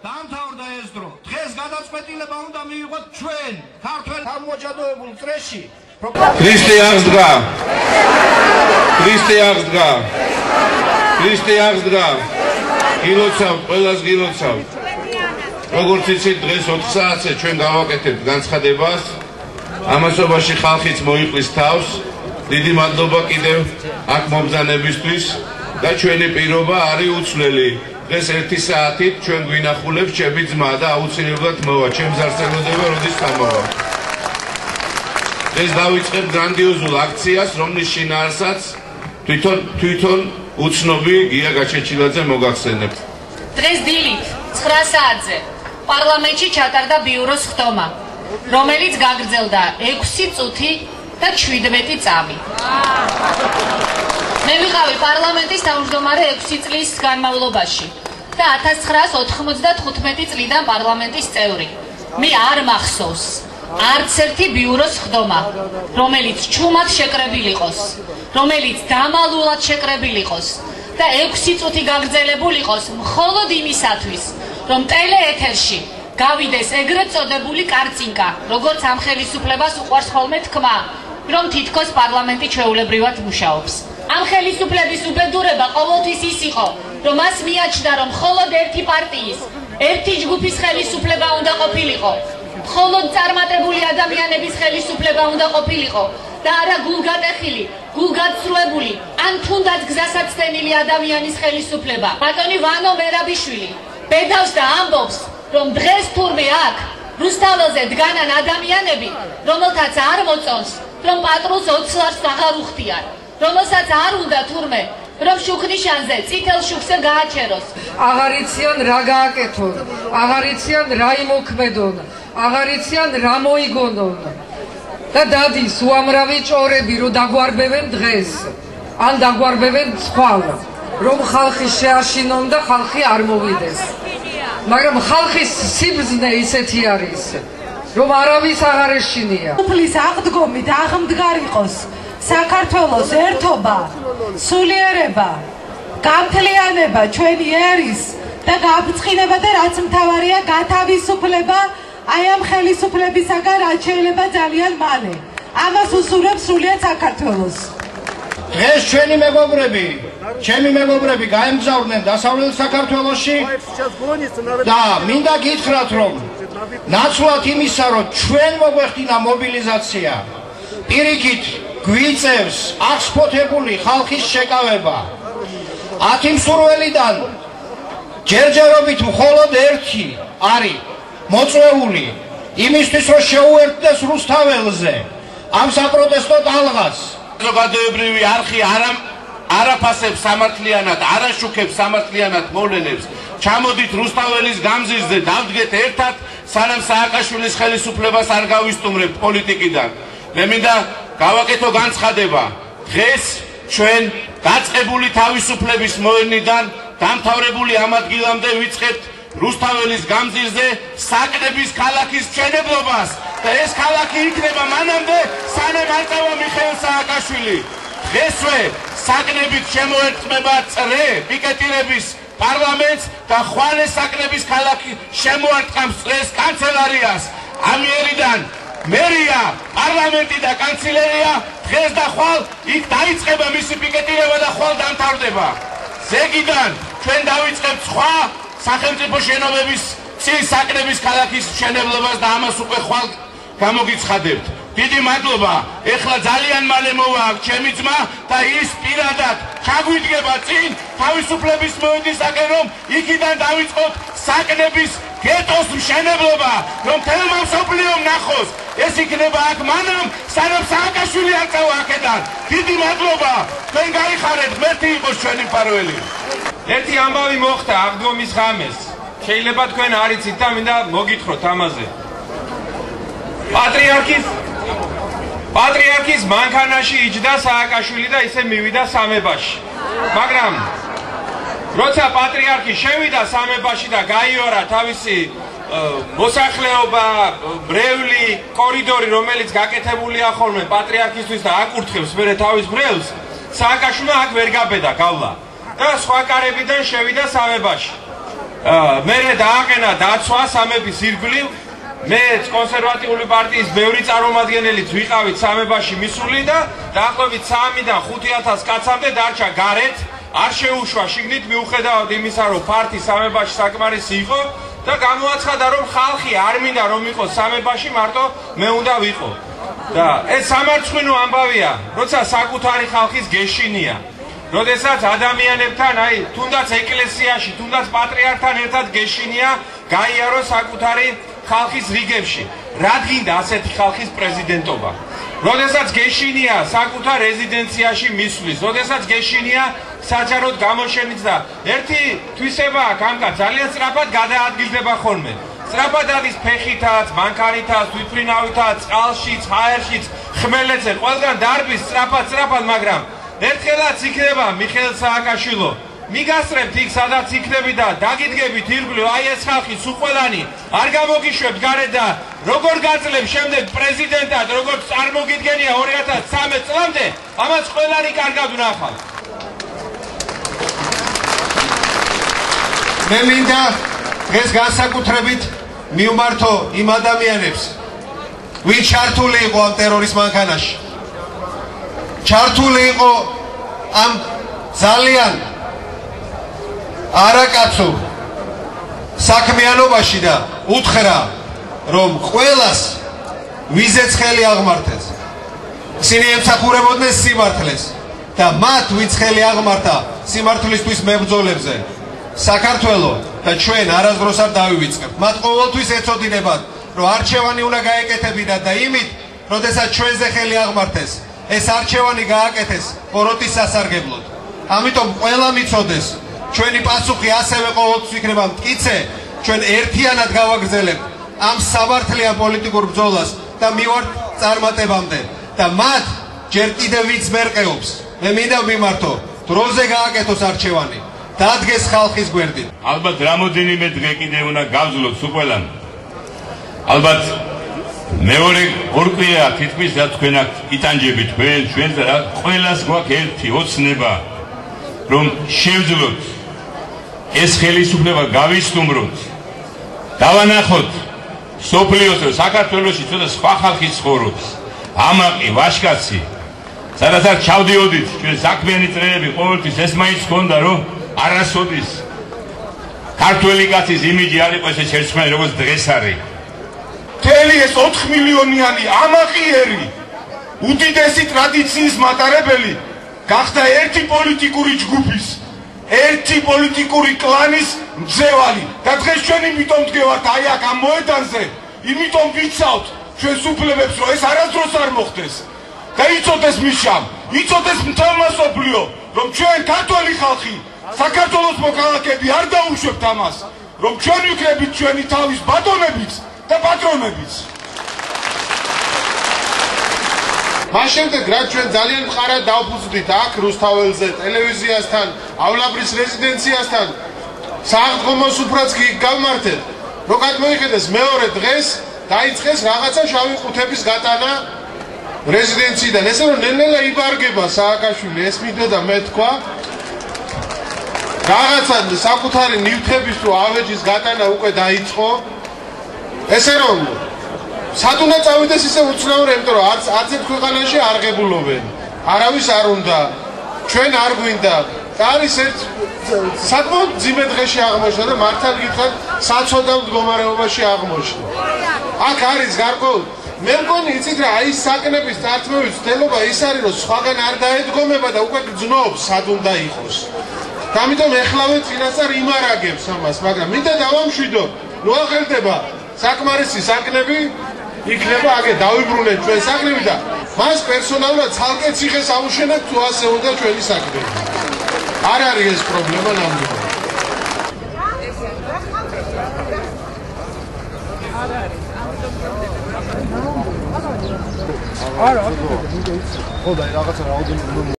დაამთავრდა ეს დრო. დღეს გადაწყვეტილება უნდა მიიღოთ ჩვენ, ქართველ თავმოჯადოებულ წრეში. ქრისტე აღსდგა. ქრისტე აღსდგა. ქრისტე აღსდგა. გილოცავ, ყველას გილოცავ. როგორც იცით, დღეს 4 საათზე ჩვენ გავაკეთებთ განცხადებას. ამასობაში ხალხიც მოიყვის თავს. დიდი მადლობა კიდევ აქ მომბრძანებისთვის და ჩვენი პირობა არის უცვლელი. დღეს 1 საათით ჩვენ გვინახულებს ჩემი ძმა და აუცილებლად მოვა. ჩემს არ სელოდება როდის გამოვა. დღეს დავიწყებ გრანდიოზულ აქციას, რომლის შინაარსაც თვითონ უცნობი გია გაჩეჩილაძე მოგახსენებთ. დღეს დილით 9 საათზე პარლამენტში ჩატარდა ბიუროს ხდომა, რომელიც გაგრძელდა 6 წუთი და 17 წამი. მე ვიყავი პარლამენტის თავმჯდომარე 6 წლის განმავლობაში და 1995 წლიდან პარლამენტის წევრი. მე არ მახსოვს არც ერთი ბიუროს ხდომა, რომელიც ჩუმად შეკრებილ იყოს, რომელიც დამალულად შეკრებილ იყოს და 6 წუთი გაგრძელებულ იყოს მხოლოდ იმისათვის, რომ ტელეეთერში გავიდეს ეგრეთ წოდებული კარწინკა, როგორც ამ ხელისუფლებას უყვარს ხოლმე თქმა, რომ თითქოს პარლამენტი ჩვეულებრივად მუშაობს. ამ ხელისუფლების უბედურება ყოველთვის ის იყო, რომ მას მიაჩნდა, რომ მხოლოდ ერთი პარტიის, ერთი ჯგუფის ხელისუფლება უნდა ყოფილიყო, მხოლოდ წარმატებული ადამიანების ხელისუფლება უნდა ყოფილიყო და არა გულგატეხილი, გულგაცრუებული, ან თუნდაც გზასაცდენილი ადამიანის ხელისუფლება. ბატონი ვანო მერაბიშვილი ბედავს და ამბობს, რომ დღეს თურმე აქ რუსთაველზე დგანან ადამიანები, რომელთაც არ მოწონს, რომ პატრულს 20 ლარს აღარ უხდიან, რომელსაც არ უნდა თურმე, რომ შუქნიშანზე წითელ შუქზე გააჩეროს. აღარ იციან რა გააკეთონ, აღარ იციან რა იმოქმედონ, აღარ იციან რა მოიგონონ. და დადის უამრავი ჭორები, რომ დაგვარბევენ დღეს, ან დაგვარბევენ ცხვალ, რომ ხალხი შეაშინონ და ხალხი არ მოვიდეს. მაგრამ ხალხის სიბრძნე ისეთი არის, რომ არავის აღარ ეშინია. უფლის აღდგომით აღმდგარ იყოს საქართველოს ერთობა, სულიერება, გამთლიანება, ჩვენი ერის და გაბრწყინება და რაც მთავარია გათავისუფლება აი ამ ხელისუფლებისაგან, რაც შეიძლება ძალიან მალე. ამას უსურვებს სრულიად საქართველოს. დღეს ჩვენი მეგობრები, ჩემი მეგობრები გაემგზავრნენ დასავლეთ საქართველოში და მინდა გითხრათ, რომ ნაცვლად იმისა, რომ ჩვენ მოგვეხდინა მობილიზაცია, პირიქით გვიწევს აღსფოთებული ხალხის შეკავება. 10 მსურველიდან ჯერჯერობით მხოლოდ ერთი არის მოწვეული იმისთვის, რომ შეუერთდეს რუსთაველზე ამ საპროტესტო ტალღას. საზოგადოებრივი არხი არაფასებს სამართლიანად, არაშუქებს სამართლიანად მოვლენებს. ჩამოდით რუსთაველის გამზირზე, დავდგეთ ერთად, სანამ სააკაშვილის ხელისუფლებას არ გავისტუმრებთ პოლიტიკიდან. მე მინდა გავაკეთო განცხადება. დღეს ჩვენ დაწყებული თავისუფლების მოედნიდან დამთავრებული ამ ადგილამდე ვიწყებთ რუსთაველის გამზირზე საკნების ქალაქის მშენებლობას და ეს ქალაქი იქნება მანამდე, სანამ არ წავა მიხეილ სააკაშვილი. დღესვე საკნებით შემოერტყმება წრე პიკეტირების პარლამენტს და ხვალე საკნების ქალაქი შემოარტყამს წრეს კანცელარიას. ამიერიდან მერია, პარლამენტი და კანცელარია დღეს და ხვალ იქ დაიწყება მისი პიკეტირება და ხვალ დამთავრდება. ზეგიდან ჩვენ დავიწყებთ სხვა სახელმწიფო შენობების წინ საკნების ქალაქის მშენებლობას და ამას უკვე ხვალ გამოგიცხადებთ. დიდი მადლობა. ეხლა ძალიან მალე მოვა აქ ჩემი ძმა და ის პირადად ჩაგვიდგება წინ თავისუფლების მოედნისაკენ, რომ იქიდან დავიწყოთ საკნების გეტოს მშენებლობა, რომ თელმა მსოფლიომ ნახოს. ეს იქნება აქ მანამ, სანამ სააკაშვილი არ წავა აქედან. დიდი მადლობა. თქვენ გაიხარეთ, ღმერთი იყოს ჩვენი მფარველი. ერთი ამბავი მოხდა აღდგომის ღამეს. შეიძლება თქვენ არ იცით და მინდა მოგითხროთ ამაზე. პატრიარქის მანქანაში იჯდა სააკაშვილი და ისე მივიდა სამებაში. მაგრამ როცა პატრიარქი შევიდა სამებაში და გაიარა თავისი მოსახლეობა, ბრეული, კორიდორი, რომელიც გაკეთებულია ხოლმე პატრიარქისთვის და აკურთხებს მერე თავის ბრევლს, სააკაშვილმა აქ ვერ გაბედა გავლა და სხვა კარებიდან შევიდა სამებაში. მე დააყენა დაცვა სამების ირგვლივ მე კონსერვატიული პარტიის ბევრი წარმომადგენელიც ვიყავით სამებაში მისული და დაახლოებით 3-დან 5,000 კაცამდე დარჩა გარეთ არ შეუშვა შიგნით მიუხედავად იმისა რომ ფართი სამებაში საკმარისი იყო და გამოაცხადა რომ ხალხი არ მინდა რომ იყოს სამებაში მარტო მე უნდა ვიყო და ეს სამარცხვინო ამბავია როცა საკუთარი ხალხის გეშინია როდესაც ადამიანებთან აი თუნდაც ეკლესიაში თუნდაც პატრიარქთან ერთად გეშინია გაიარო საკუთარი ხალხის რიგებში რადგინდა ასეთი ხალხის პრეზიდენტობა როდესაც გეშინია საკუთარ რეზიდენციაში მისვლის როდესაც გეშინია საჯაროდ გამოშენიც და ერთი თვისება აქ ამკა ძალიან სწრაფად გადაადგილდება ხოლმე სწრაფად არის ფეხითაც მანქანითაც თვითმფრინავითაც წყალშიც ჰაერშიც ხმელეთზე ყველგან დარბის სწრაფად მაგრამ ერთხელაც იქნება მიხეილ სააკაშვილო მიგასწრებთ იქ სადაც იქნები და დაგიდგებით ირგვლივ აი ეს ხალხი სუყველანი არ გამოგიშვებთ გარეთ და როგორ გაძლევ შემდეგ პრეზიდენტად როგორც წარმოგიდგენია 2013 წლამდე ამას ყველანი კარგად ვნახავთ მე მინდა დღეს განსაკუთრებით მივმართო იმ ადამიანებს ვინც ჩართული იყო ამ ტერორის მანქანაში ჩართული იყო ამ ძალიან არაკაცო საქმიანობაში და უთხრა რომ ყველას ვიზეც ხელი აღმართეს ისინი ემსახურებოდნენ სიმართლეს და მათ ვინც ხელი აღმართა სიმართლისთვის მებრძოლებზე საქართველო და ჩვენ არასდროს არ დავივიწყებთ მათ ყოველთვის ეცოდინებათ რომ არჩევანი უნდა გაეკეთებინათ და იმით როდესაც ჩვენზე ხელი აღმართეს ეს არჩევანი გააკეთეს პოროტის სასარგებლოდ ამიტომ ყველა მიცოდეს ჩვენი პასუხი ასევე ყოველთვის იქნება მტკიცე ჩვენ ერთიანად გავაგრძელებთ ამ სამართლიან პოლიტიკურ ბრძოლას და მივართ წარმატებამდე და მათ ჯერ კიდევ ვინც მერყეობს მე მინდა მიმართო დროზე გააკეთოს არჩევანი დადგეს ხალხის გვერდით ალბათ რამოდენიმე დღე კიდევ უნდა გავძლოთ სუყველან ალბათ მეორე ორკვია თითქმის რაც თქვენ აქ იტანჯებით ჩვენ და ყველას გვაქვს ერთი ოცნება რომ შევძლოთ ეს ხელისუფლება გავისტუმროთ დავანახოთ სოფლიოს რომ საქართველოში ცოტა სხვა ხალხი ცხოვრობს ამაყი ვაშკაცი სადაც არ ჩავდიოდით ჩვენ საქმიანი წრეები ყოველთვის ეს მაინც ჰქონდა რომ არასოდეს ქართველი კაცის იმიჯი არ იყო ესე შერწყმული როგორც დღეს არის მთელი ეს 4 მილიონიანი ამაყიერი უდიდესი ტრადიციის მატარებელი გახდა ერთი პოლიტიკური ჯგუფის ერთი პოლიტიკური კლანის მძევალი და დღეს ჩვენ იმიტომ დგევართ აი აქ ამ მოედანზე იმიტომ ვიცავთ ჩვენს უფლებებს რომ ეს არასდროს არ მოხდეს და იცოდეს მიშამ იცოდეს მთელმა მსოფლიო რომ ჩვენ ქართველი ხალხი საქართველოს მოქალაქეები არ დაუშვებთ ამას რომ ჩვენ ვიქნებით ჩვენი თავის ბატონებიც და პატრონებიც მას შემდეგ რაც ჩვენ ძალიან მყარად დავფუძვდით აქ რუსთაველზე ტელევიზიასთანავლაბრის რეზიდენციასთან სააღდგომოს უფრაც გავმართეთ რო გადმოიხედეს მეორე დღეს დაიწყეს რაღაცა შავი ყუთების გატანა რეზიდენციიდან ესე რომ ნელ-ნელა იბარგება სააკაშვილი ეს მინდოდა მე თქვა რაღაცა საკუთარი ნივთების თუ ავეჯის გატანა უკვე დაიწყო ესე რომ სად უნდა წავიდეს ისე უცნაური იმიტომ რომ არც ერთ ქვეყანაში არ ღებულობენ არავის არ უნდა ჩვენ არ გვინდა და არის ერთ საკმაოდ ძიმე დღეში აღმოჩნდა და მართალ გითხრათ საცოდავ მდგომარეობაში აღმოჩნდა აქ არის გარკვეული მე მგონი იცით რა აი საკნების წართმევის ცდელობა ის არის რომ სხვაგან არ დაედგომება და უკვე გძნობს სად უნდა იყოს და ამიტომ ეხლავე წინასწარ იმარაგებს ამას მაგრამ მინდა დავამშვიდო ნუ აღელდება საკმარისი საკნები იქნება აგე დავიბრუნეთ ჩვენ საკნები და მას პერსონალურად ცალკე ციხეს აუშენებთ თუ ასე უნდა ჩვენი საკნები არ არის ეს პრობლემა ნამდვილად არა ხო და რაღაცა რაოდენობა